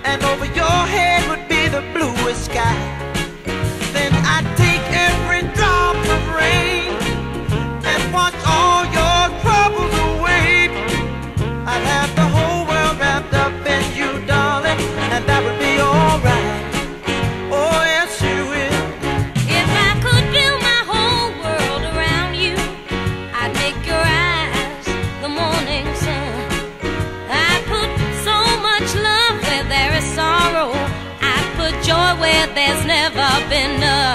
and over your head would be the bluest sky. Then I'd take every drop of rain and wash all your troubles away. I'd have the whole world wrapped up in you, darling, and that would be alright. Oh yes, you will. If I could build my whole world around you, I'd make your eyes the morning sun. I'd put so much love where there is sorrow. I'd put joy where there's never been none.